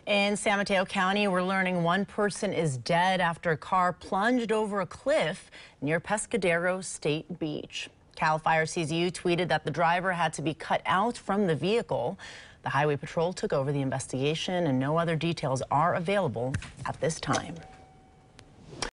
In San Mateo County, we're learning one person is dead after a car plunged over a cliff near Pescadero State Beach. CAL FIRE CZU tweeted that the driver had to be cut out from the vehicle. The Highway Patrol took over the investigation and no other details are available at this time.